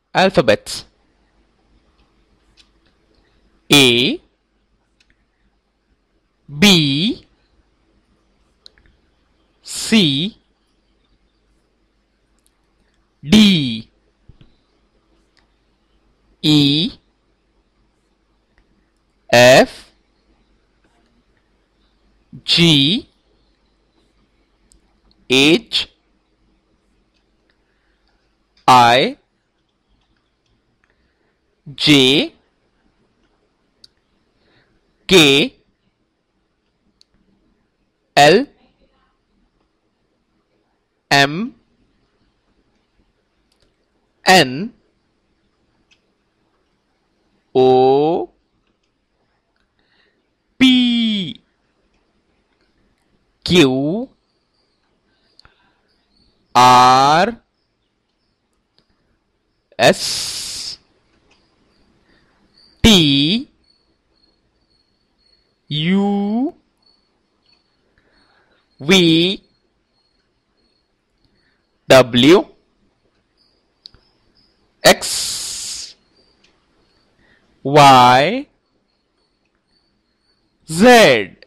alphabets. A, B, C, D, E, F, G, H, I, J, K, L, M, N, O, P, Q, R, S, T, U, V, W, X, Y, Z.